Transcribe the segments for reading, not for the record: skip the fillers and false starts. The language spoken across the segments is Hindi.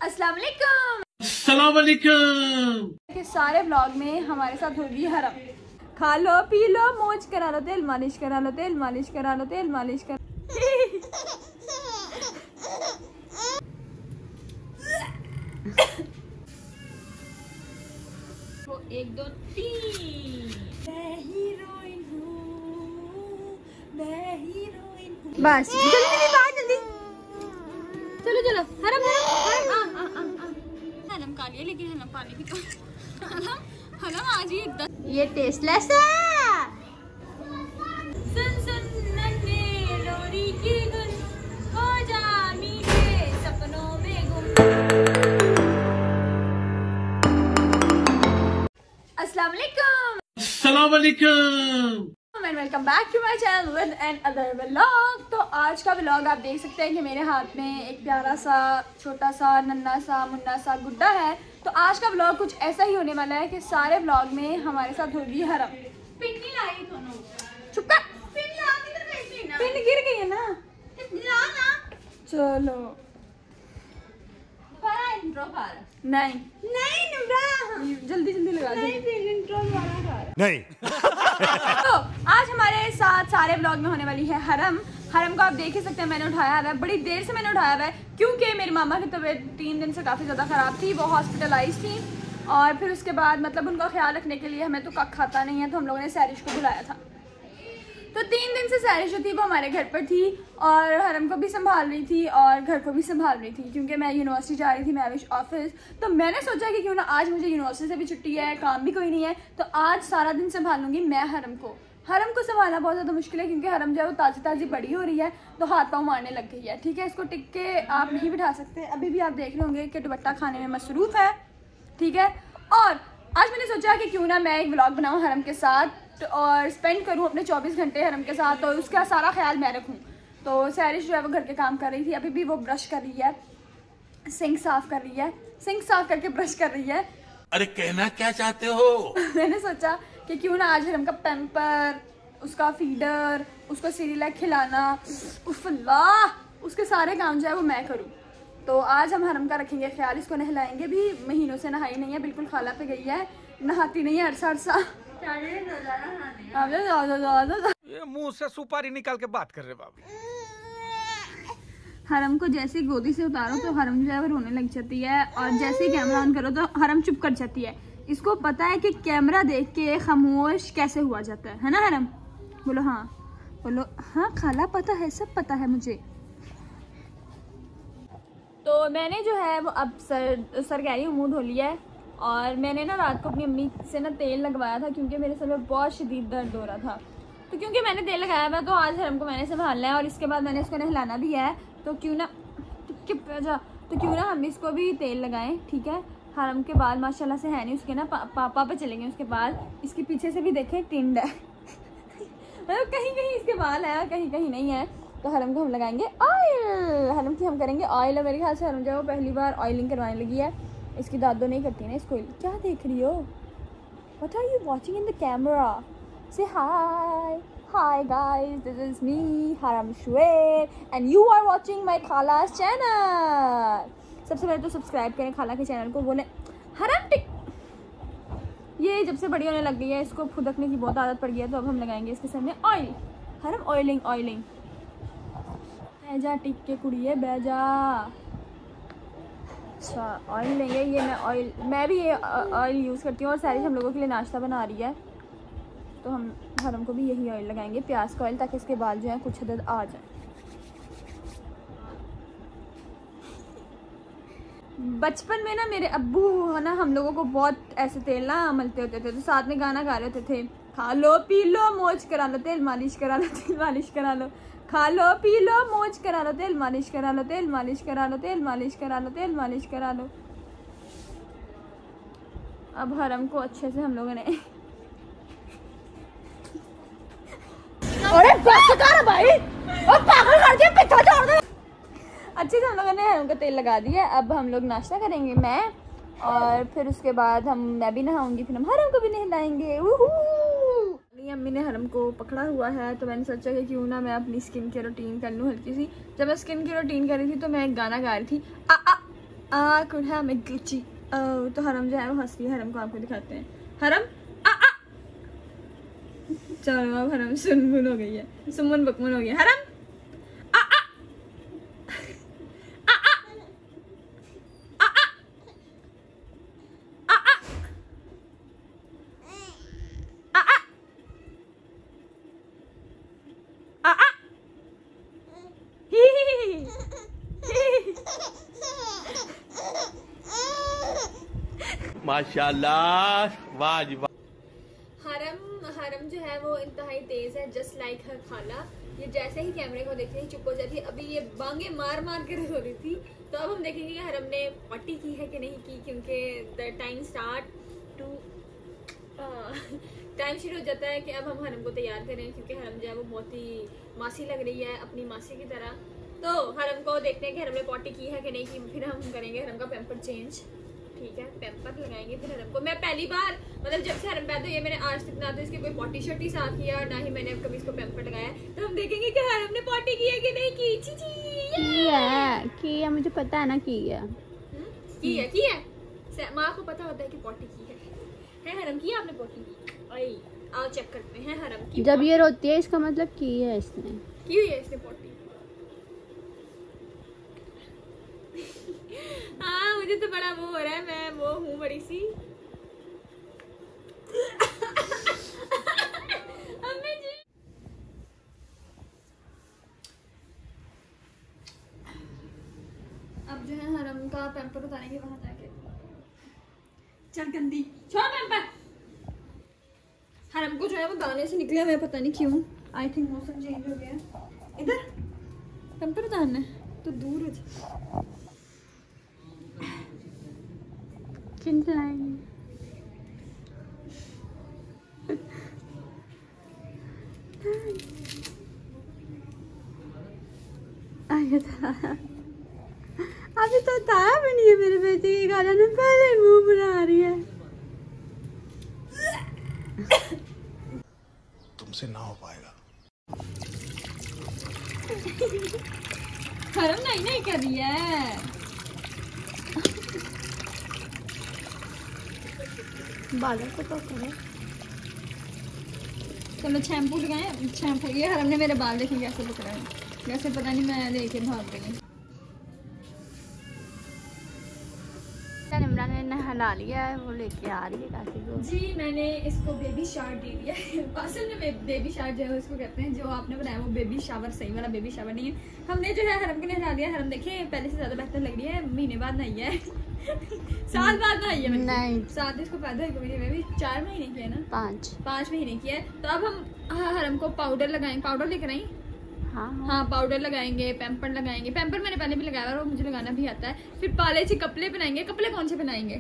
अस्सलाम वालेकुम। अस्सलाम वालेकुम। के सारे ब्लॉग में हमारे साथ होगी हरम। खा लो पी लो मौज करा लो, तेल मालिश करा लो, तेल मालिश करा लो, तेल मालिश कर 1 2 3 मैं हीरोइन हूँ, मैं हीरोइन हूँ। बस जल्दी जल्दी चलो चलो। हरम हरम खा लिया, लेकिन हरम पानी भी तो हरम आज ये टेस्टलेस है। सुन सुन नन्हे लोरी की धुन, हो जा मीठे सपनों में गुम। अस्सलाम वालेकुम। अस्सलाम वालेकुम। Welcome back to my channel with another vlog. तो आज का व्लॉग आप देख सकते हैं कि मेरे हाथ में एक प्यारा सा छोटा सा नन्ना सा मुन्ना सा गुड्डा है। तो आज का व्लॉग कुछ ऐसा ही होने वाला है कि सारे व्लॉग में हमारे साथ होगी हरम। पिन नहीं लाई दोनों, चुप कर। पिन गिर गई है ना, चलो नहीं जल्दी जल्दी लगा नहीं। तो आज हमारे साथ सारे ब्लॉग में होने वाली है हरम। हरम को आप देख ही सकते हैं, मैंने उठाया हुआ है, बड़ी देर से मैंने उठाया हुआ है क्योंकि मेरी मामा की तबीयत 3 दिन से काफ़ी ज़्यादा ख़राब थी। वो हॉस्पिटलाइज थी और फिर उसके बाद मतलब उनका ख्याल रखने के लिए हमें तो कख खाता नहीं है, तो हम लोगों ने सैरिश को बुलाया था। तो 3 दिन से सैरिश जो थी वो हमारे घर पर थी और हरम को भी संभाल रही थी और घर को भी संभाल रही थी क्योंकि मैं यूनिवर्सिटी जा रही थी, मैं विश ऑफिस। तो मैंने सोचा कि क्यों ना आज मुझे यूनिवर्सिटी से भी छुट्टी है, काम भी कोई नहीं है, तो आज सारा दिन संभालूंगी मैं हरम को। हरम को संभालना बहुत ज़्यादा मुश्किल है क्योंकि हरम जो है वो ताज़ी ताज़ी बड़ी हो रही है, तो हाथ पाँव मारने लग गई है। ठीक है, इसको टिक के आप नहीं बिठा सकते। अभी भी आप देख रहे होंगे कि दुपट्टा खाने में मसरूफ़ है। ठीक है, और आज मैंने सोचा कि क्यों ना मैं एक व्लॉग बनाऊँ हरम के साथ और स्पेंड करूँ अपने 24 घंटे हरम के साथ और उसका सारा ख्याल मैं रखूँ। तो सैरिश जो है वो घर के काम कर रही थी, अभी भी वो ब्रश कर रही है, सिंक साफ़ कर रही है, सिंक साफ़ करके ब्रश कर रही है। अरे कहना क्या चाहते हो? मैंने सोचा कि क्यों ना आज हरम का पैम्पर, उसका फीडर, उसको सीरियलैक खिलाना, उफ़्लाह, उसके सारे काम जो है वो मैं करूँ। तो आज हम हरम का रखेंगे ख्याल, इसको नहलाएंगे भी। महीनों से नहाई नहीं है, बिल्कुल खाला पे गई है, नहाती नहीं है अरसा। ये मुंह से सुपारी निकाल के बात कर रहे बाबू। हरम को जैसे ही गोदी से उतारो तो हरम जो है वो रोने लग जाती है और जैसे ही कैमरा ऑन करो तो हरम चुप कर जाती है। इसको पता है कि कैमरा देख के खामोश कैसे हुआ जाता है ना हरम? बोलो हाँ, बोलो हाँ खाला, पता है, सब पता है मुझे। तो मैंने जो है वो अब सरगैरी मुँह धो लिया है और मैंने ना रात को अपनी अम्मी से ना तेल लगवाया था क्योंकि मेरे सर में बहुत शदीद दर्द हो रहा था। तो क्योंकि मैंने तेल लगाया हुआ तो आज हरम को मैंने संभालना है और इसके बाद मैंने इसको नहलाना भी है। तो क्यों ना हम इसको भी तेल लगाएं। ठीक है, हरम के बाल माशाल्लाह से है नहीं, उसके ना पापा पे चलेंगे उसके बाल। इसके पीछे से भी देखें टिंड है मतलब कहीं कहीं इसके बाल है, कहीं कहीं नहीं है। तो हरम को हम लगाएंगे ऑयल, हरम की हम करेंगे ऑयल। मेरे ख्याल से हरम जो है वो पहली बार ऑयलिंग करवाने लगी है। इसकी दादो नहीं करती ना इसको। क्या देख रही हो? What are you watching in the camera? Say hi. Hi guys, this is me, Haram Shuaib, and you are watching my Khala's channel. सबसे पहले तो सब्सक्राइब करें खाला के चैनल को। बोले हरम टिक, ये जब से बड़ी होने लग गई है इसको फुदकने की बहुत आदत पड़ गई है, तो अब हम लगाएंगे इसके सर में ऑयल। हरम ऑयलिंग बैजा टिक के कुड़िए बैजा। अच्छा ऑयल लेंगे, ये मैं भी ये ऑयल यूज़ करती हूँ और सारी हम लोगों के लिए नाश्ता बना रही है, तो हम हरम को भी यही ऑयल लगाएंगे, प्याज का ऑयल, ताकि इसके बाल जो हैं कुछ हद आ जाए। बचपन में ना मेरे अब्बू है ना हम लोगों को बहुत ऐसे तेल ना मलते होते थे, तो साथ में गाना गा रहे होते थे, खा लो पी लो मौज करा लो, तेल मालिश करा लो, तेल मालिश करा लो, खा लो पी लो मौज करा लो, तेल मालिश करा लो, तेल मालिश करा लो, तेल मालिश करा लो, तेल मालिश करा लो। अब हरम को अच्छे से हम लोगों ने अरे भाई और पागल कर दिया, पीछे छोड़ दे। अच्छे से हम लोगों ने हरम का तेल लगा दिया। अब हम लोग नाश्ता करेंगे मैं, और फिर उसके बाद मैं भी नहाऊंगी, फिर हम हरम को भी नहलाएंगे। अम्मी ने हरम को पकड़ा हुआ है, तो मैंने सोचा कि क्यों ना मैं अपनी स्किन केयर रूटीन कर लूँ हल्की सी। जब मैं स्किन केयर रूटीन कर रही थी तो मैं एक गाना गा रही थी, आ आ कुड़ा में गुच्ची। तो हरम जो है वो हंस रही है, हरम को आपको दिखाते हैं। हरम आ आ चलो अब हरम सुनमुन हो गई है, सुमन बकमुन हो गया। हरम आ आ आ आ आ आ आ आ आ आ ही माशाल्लाह, वाह जी वाह। हरम जो है वो इंतहाई तेज है, जस्ट लाइक हर खाला। ये जैसे ही कैमरे को देखते ही चुप हो जाती है। अभी ये बांगे मार मार के रो रही थी। तो अब हम देखेंगे कि हरम ने पट्टी की है कि नहीं की, क्योंकि द टाइम शुरू हो जाता है कि अब हम हरम को तैयार करें, क्योंकि हरम जो है वो बहुत ही मासी लग रही है, अपनी मासी की तरह। तो हरम को देखते हैं कि हरम ने पॉटी की है कि नहीं की, फिर हम करेंगे हरम का पैम्पर चेंज। ठीक है, पैम्पर लगाएंगे फिर हरम को। मैं पहली बार मतलब जब से हरम पैदा हुई है मैंने आज तक ना तो इसकी कोई पॉटी शर्टी साफ किया, ना ही मैंने अब कभी इसको पैम्पर लगाया। तो हम देखेंगे कि हरम ने पॉटी की है कि नहीं की। की है, मुझे पता है ना की है। माँ को पता होता है कि पॉटी की है हरम की। आपने पॉटी की? आओ चेक करते हैं हरम की। जब ये रोती है इसका मतलब की है, इसने की हुई है इसने पॉटी। हाँ मुझे तो बड़ा वो हो रहा है, मैं वो हूँ बड़ी सी। अब जो है हरम का पैम्पर उतारेंगे वहां जाके। चल गंदी छोड़ पैम्पर। हरम को जो है वो दाने से निकले हुए, पता नहीं क्यों। आई थिंक मौसम चेंज हो गया। इधर पैम्पर उतारना है तो दूर हो जा। अभी तो उतारा भी नहीं है मेरे बेटे की गाना ने, पहले मुंह बना रही है। तुमसे ना हो पाएगा। हरम नहीं कर रही है। बालों को तो करो। चलो शैम्पू लगाएं। शैम्पू ये हरम ने मेरे बाल देखे कैसे लग रहे हैं, वैसे पता नहीं मैं लेके भाग गई। इमरान ने नहला लिया है, वो लेके आ रही है काकी को। जी मैंने इसको बेबी शावर दे दिया है। असल में बेबी शावर जो है उसको कहते हैं, जो आपने बनाया वो बेबी शावर सही वाला बेबी शावर नहीं है। हमने जो है हरम को नहला दिया। हरम देखे पहले से ज्यादा बेहतर लग रही है, महीने बाद नहाई है। साल बाद नहाई है नहीं, साथ इसको पैदा हुई में भी 4 महीने की है ना, 5 महीने की है। तो अब हम हरम को पाउडर लगाएंगे। पाउडर लेकर आई। हाँ पाउडर लगाएंगे, पैम्पर लगाएंगे। पैम्पर मैंने पहले भी लगाया और वो मुझे लगाना भी आता है। फिर पाले से कपड़े बनाएंगे। कपड़े कौन से बनाएंगे?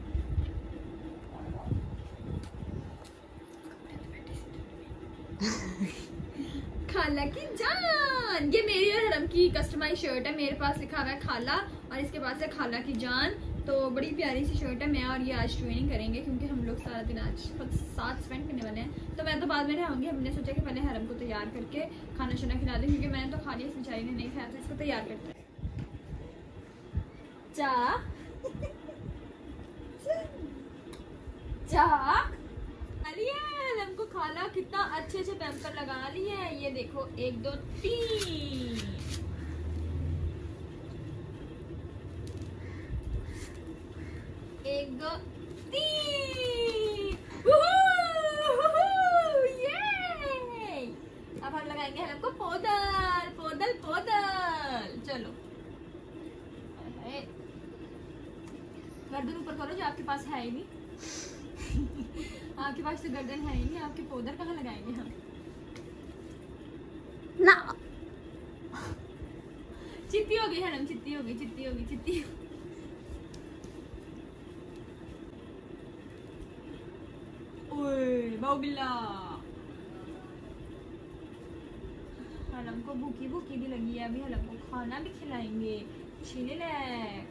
खाला की जान। ये मेरी और हरम की कस्टमाइज शर्ट है। मेरे पास लिखा हुआ है खाला और इसके पास है खाला की जान। तो बड़ी प्यारी सी शर्ट है। मैं और ये आज ट्रेनिंग करेंगे क्योंकि हम लोग सारा दिन आज साथ स्पेंड करने वाले हैं। तो मैं तो बाद में रहूँगी। हमने सोचा कि पहले हरम को तैयार करके खाना शाना खिला दें, क्योंकि मैंने तो खा लिया, बेचारी ने नहीं खाया। तो इसको तैयार करते हैं। हरम को खाला कितना अच्छे से पैम्पर लगा ली है। ये देखो 1 2 3। एक दो तीन। अब हम लगाएंगे हरम को पोदल पोदल पोदल। चलो गर्दन ऊपर करो, जो आपके पास है ही नहीं। आपके पास तो गर्दन है ही नहीं, आपके पोदर कहाँ लगाएंगे हम ना। चित्ती हो गई हरम, चित्ती हो गई, चित्ती हो गई, चित्ती। ओए बाउबिल्ला। हरम को भूखी भूखी भी लगी है, अभी हरम को खाना भी खिलाएंगे। छीने लायक।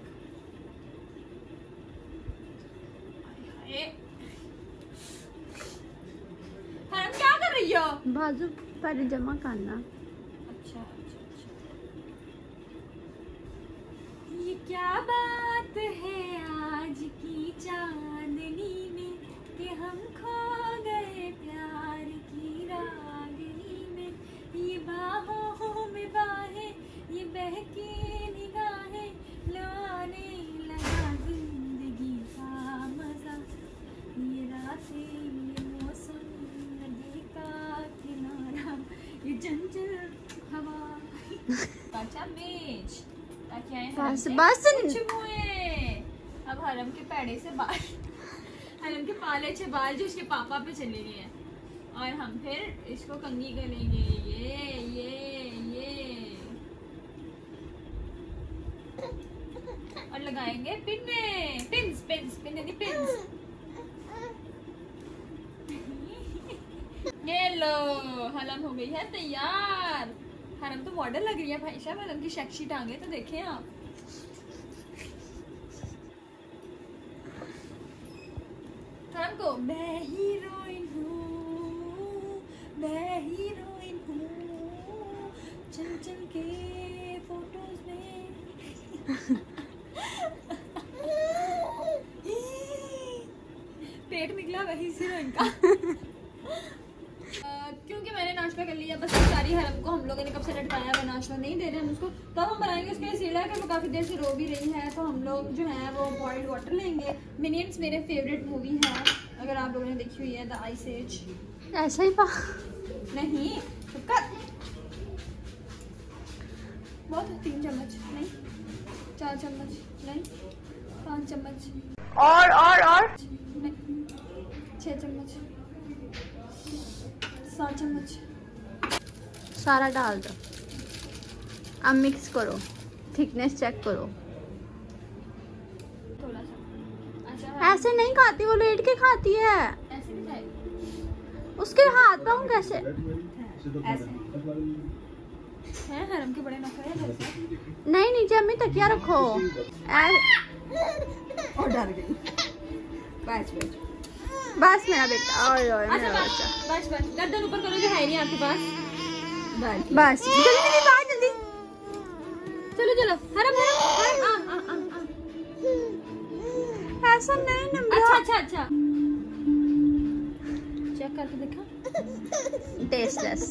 हरम क्या कर रही हो? बाजू पर जमा करना। अच्छा अच्छा अच्छा। ये क्या बात इमेज ताकि आए बस हरम बस से कुछ हुए। अब हरम के पैड़े से बाल हरम के पाले अच्छे बाल जो उसके पापा पे चले गए हैं और हम फिर इसको कंघी करेंगे। ये और लगाएंगे पिन्स ये लो हरम हो गई है तैयार। हरम तो मॉडल लग रही है भाई साहब। हरम की सेक्सी टांगे तो देखें आप। हरम को मैं हीरोइन हूँ चल चल के फोटोज में पेट निकला वही हीरोइन का। क्योंकि मैंने नाश्ता कर लिया बस सारी हरम को हम लोगों ने कब से लटकाया हुआ नाश्ता नहीं दे रहे हम उसको। तो हम बनाएंगे उसके लिए सीढ़ा कि वो काफ़ी देर से रो भी रही है। तो हम लोग जो है वो बॉइल्ड वाटर लेंगे। मिनियंस मेरे फेवरेट मूवी है अगर आप लोगों ने देखी हुई है द आइस एज। ऐसा ही पा नहीं चुप कर। बहुत 3 चम्मच नहीं 4 चम्मच नहीं 5 चम्मच और नहीं 6 चम्मच 7 चम्मच सारा डाल दो। अब मिक्स करो, थिकनेस चेक करो। थोड़ा सा अच्छा ऐसे नहीं खाती वो, लेट के खाती है। ऐसे भी खाए उसके हाथ पाँव कैसे? ऐसे हैं हरम के बड़े नखरे हैं जैसे। नहीं नीचे अम्मी तकिया रखो। और डर गई। बस मेरा बेटा और अच्छा मेरा बस बच्चा बस गर्दन ऊपर करो जो है नहीं आपके पास। बस जल्दी बाहर जल्दी। चलो हरम आ। ऐसा नहीं नंबर। अच्छा चेक करके देखा टेस्टलेस।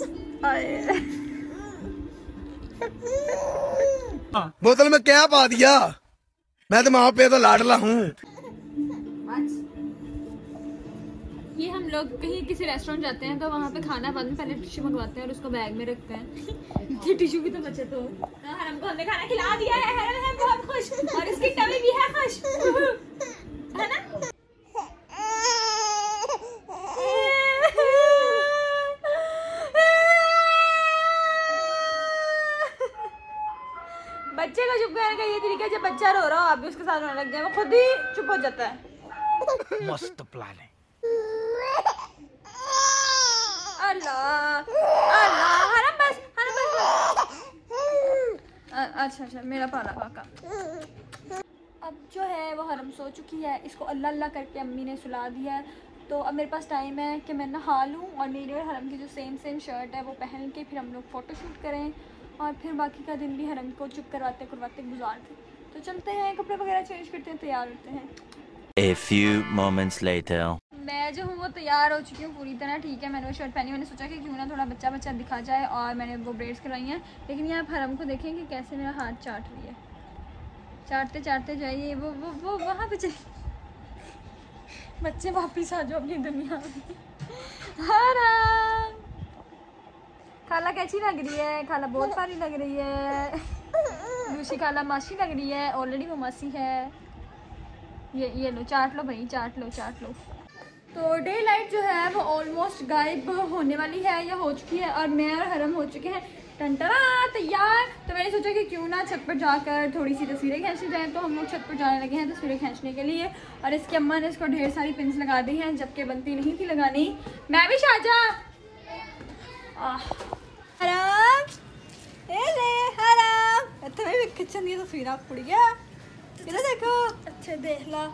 बोतल में क्या पा दिया? मैं तो वहां पे तो लाडला हूँ। ये हम लोग कहीं किसी रेस्टोरेंट जाते हैं तो वहाँ पे खाना बाद में पहले टिश्यू मंगवाते हैं और उसको बैग में रखते हैं कि टिश्यू की तो बचत हो। हरम को हमने खाना खिला दिया है। हरम है बहुत खुश और इसकी टमी भी है खुश है ना। बच्चे का चुप करने का ये तरीका है जब बच्चा रो रहा हो आप भी उसके साथ रोने लग जाए वो खुद ही चुप हो जाता है। मस्त प्लान है। अल्लाह हरम बस अच्छा मेरा पाला काका। अब जो है वो हरम सो चुकी है। इसको अल्लाह अल्लाह करके अम्मी ने सुला दिया है। तो अब मेरे पास टाइम है कि मैं नहा लूँ और मेरी और हरम की जो सेम शर्ट है वो पहन के फिर हम लोग फ़ोटो शूट करें और फिर बाकी का दिन भी हरम को चुप करवाते गुजार दें। तो चलते हैं कपड़े वगैरह चेंज करते हैं तैयार होते हैं। A few moments later. मैं जो हूँ वो तैयार हो चुकी हूँ पूरी तरह। ठीक है मैंने वो शर्ट पहनी। मैंने सोचा कि क्यों ना थोड़ा बच्चा दिखा जाए और मैंने वो ब्रेड्स करवाई हैं। लेकिन ये आप हरम को देखें कि कैसे मेरा हाथ चाट रही है। चाटते जाइए वो वहाँ पे चले। बच्चे वापिस आ जाओ अपनी दुनिया में। हरम खाला कैसी लग रही है? खाला बहुत प्यारी लग रही है। दूसरी खाला मासी लग रही है। ऑलरेडी वो मासी है। ये लो चाट लो भाई चाट लो। तो डे लाइट जो है वो ऑलमोस्ट गायब होने वाली है या हो चुकी है और मैं और हरम हो चुके हैं टंटरा तैयार। तो मैंने सोचा कि क्यों ना छत पर जाकर थोड़ी सी तस्वीरें खींची जाए। तो हम लोग छत पर जाने लगे हैं तस्वीरें खींचने के लिए। और इसकी अम्मा ने इसको ढेर सारी पिन्स लगा दी हैं जबकि बनती नहीं थी लगानी। मैं भी शाजा हरम तुम्हें भी किचन की तस्वीर आप पड़ गया इधर देखो। अच्छा देख ला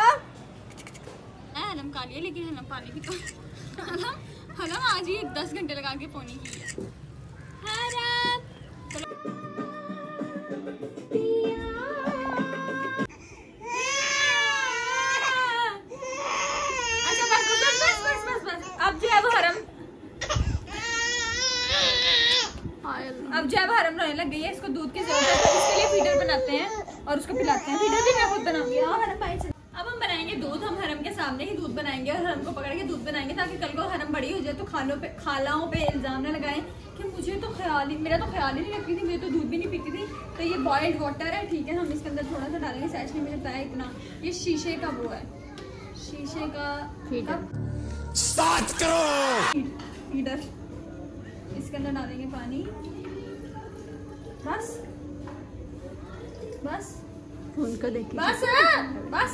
हरम का लिया लेकिन हरम पानी भी तो हरम आज ही 10 घंटे लगा के पानी की है। हरम अच्छा बस अब जो है वो हरम अब जो है वो हरम रोने लग गई है। इसको दूध की जरूरत है तो इसके लिए फीडर बनाते हैं और उसको पिलाते हैं। फीडर भी मैं खुद बनाऊंगी। हरम भाई अब हम बनाएंगे दूध। हम हरम के सामने ही दूध बनाएंगे और हरम को पकड़ के दूध बनाएंगे ताकि कल को हरम बड़ी हो जाए तो खालाओं पे इल्जाम न लगाएं कि मुझे तो ख्याल ही, मेरा तो ख्याल ही नहीं रखती थी, मैं तो दूध भी नहीं पीती थी। तो ये बॉइल्ड वाटर है, ठीक है, हम इसके अंदर थोड़ा सा डालेंगे। सच में मुझे पता है इतना, ये शीशे का वो है, शीशे का हीटर। इसके अंदर डालेंगे पानी, बस बस उनको देखिए, बस बस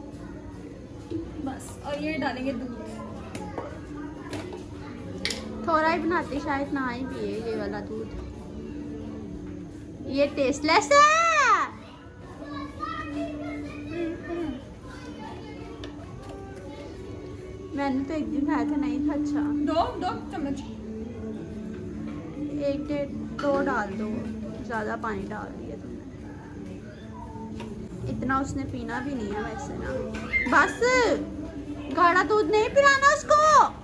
बस। और ये डालेंगे दूध, थोड़ा ही बनाते, शायद ना ही पिए ये वाला दूध, ये टेस्टलेस है। मैंने तो एक दिन खाया था, नहीं था अच्छा। दो चम्मच, 1-2 डाल दो, ज्यादा पानी डाल दिया तुमने। इतना उसने पीना भी नहीं है वैसे ना, बस गाढ़ा दूध नहीं पिलाना उसको।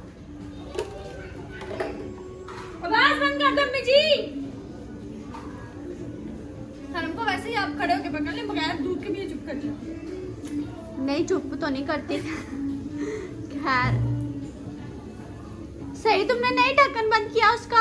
आवाज बंद कर दो अम्मी जी। हमको वैसे ही आप खड़े होके पकड़ ले, बगैर दूध के भी चुप कर जाओ। नहीं चुप तो नहीं करती। खैर सही, तुमने नहीं ढक्कन बंद किया उसका।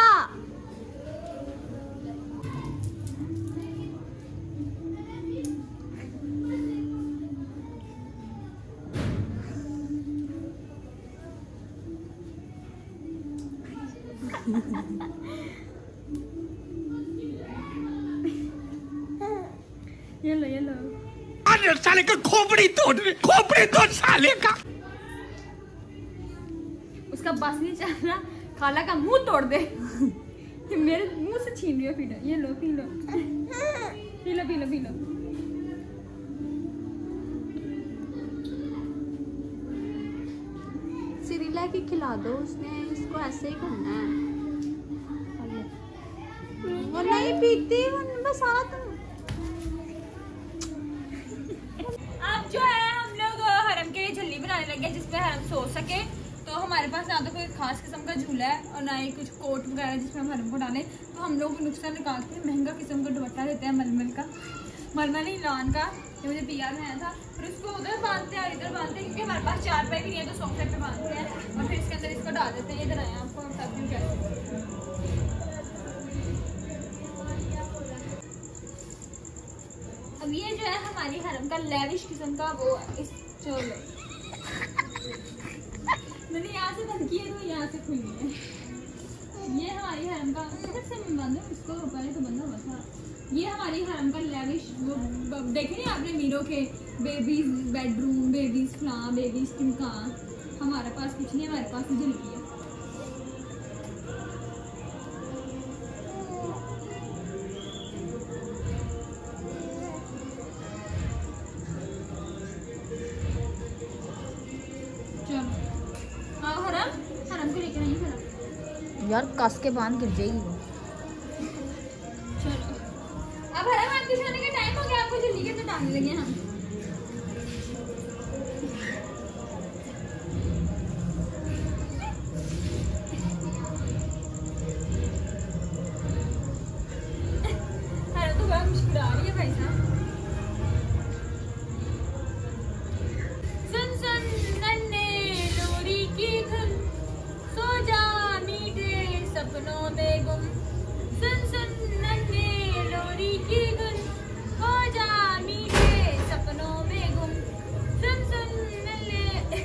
ये लो साले का खोपड़ी तोड़ साले का। उसका बस नहीं चल रहा, खाला का मुंह तोड़ दे। ये मेरे मुंह से छीन रही है फीडर। ये लो, पी लो पी लो पी लो पी लो। सिरिला की खिला दो, उसने इसको ऐसे ही करना है। वो नहीं पीती, वो बस तुम। अब जो है हम लोग हरम के लिए झल्ली बनाने लगे जिसपे हरम सो सके। तो हमारे पास ना तो कोई खास किस्म का झूला है और ना ही कुछ कोट वगैरह जिसमें हम हरम को डालें। तो हम लोग नुस्खा निकाल के महंगा किस्म का दुपट्टा लेते हैं, मलमल का, मलमल नहीं लॉन का, ये मुझे पिया में आया था। फिर उसको उधर बांधते हैं और इधर बांधते हैं, क्योंकि हमारे पास 4 पाई भी नहीं है तो सोफे पे बांधते हैं और फिर इसके अंदर इसको डाल देते हैं। इधर आए आपको सब क्यों कहते हैं। अब ये जो है हमारी हरम का लेविश किस्म का वो है, इस चोलो मैंने यहाँ से बंद किया तो यहाँ से खुली है। ये हमारी हरम का, किधर से मैं बंद हूँ इसको, पहले तो बंद हुआ था। ये हमारी हरम का लेविश, वो देखे नहीं आपने मीरो के बेबीज बेडरूम, बेबीज फ्लां, बेबीज टिमका। हमारे पास कुछ नहीं, हमारे पास झलकी है। यार कस के बांध गिर जाएगी वो। चलो अब हरम आपके सोने का टाइम हो गया, आपको जल्दी के तो डालने लगे हम। हरम तो बड़ा मुस्कुरा रही है भाई साहब। सुन सुन नन्हे लोरी की धुन, सो जा सपनों में गुम। सुन सुन नन्हे लोरी की धुन, हो जा मीठे सपनों में गुम। सुन सुन नन्हे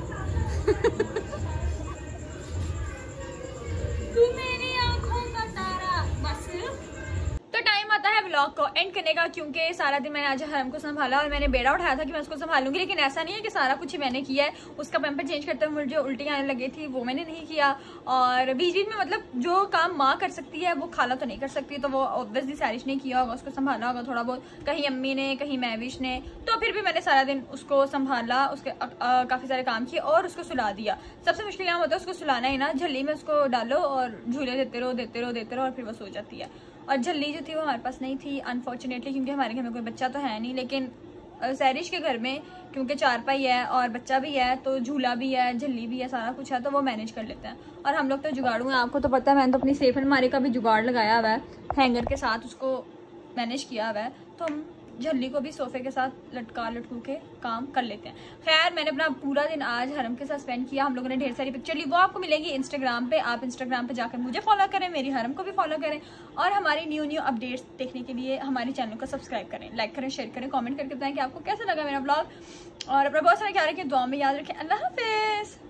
तू मेरी आंखों का तारा। बस तो टाइम आता है व्लॉग को एंड करने का, क्योंकि सारा दिन मैंने आज हरम को संभाला और मैंने बेड़ा उठाया था कि मैं उसको संभालूंगी, लेकिन ऐसा नहीं है कि सारा कुछ ही मैंने किया है। उसका पैम्पर चेंज करते हुए मुझे उल्टी आने लगी थी, वो मैंने नहीं किया। और बीच बीच में मतलब जो काम माँ कर सकती है वो खाला तो नहीं कर सकती, तो वो ऑब्वियसली सारिश ने किया होगा, उसको संभाला होगा थोड़ा बहुत, कहीं अम्मी ने कहीं महविश ने। तो फिर भी मैंने सारा दिन उसको संभाला, उसके काफ़ी सारे काम किए और उसको सुला दिया। सबसे मुश्किल काम होता है उसको सुलाना ही ना। झल्ली में उसको डालो और झूले देते रहो और फिर वो सो जाती है। और झल्ली जो थी वो हमारे पास नहीं थी अनफॉर्चुनेटली, क्योंकि हमारे घर में कोई बच्चा तो है नहीं। लेकिन सैरिश के घर में क्योंकि 4 पाई है और बच्चा भी है, तो झूला भी है, झल्ली भी है, सारा कुछ है, तो वो मैनेज कर लेते हैं। और हम लोग तो जुगाड़ू हैं, आपको तो पता है, मैंने तो अपनी सेफ अलमारी का भी जुगाड़ लगाया हुआ है, हैंगर के साथ उसको मैनेज किया हुआ है। तो हम झल्ली को भी सोफे के साथ लटकू के काम कर लेते हैं। खैर मैंने अपना पूरा दिन आज हरम के साथ स्पेंड किया। हम लोगों ने ढेर सारी पिक्चर ली, वो आपको मिलेंगी इंस्टाग्राम पे। आप इंस्टाग्राम पे जाकर मुझे फॉलो करें, मेरी हरम को भी फॉलो करें और हमारी न्यू अपडेट्स देखने के लिए हमारे चैनल को सब्सक्राइब करें, लाइक करें, शेयर करें, कमेंट करके बताएं कि आपको कैसा लगा मेरा ब्लॉग। और अपना बहुत सारा ख्याल रखें, दुआ में याद रखें। अल्लाह हाफिज़।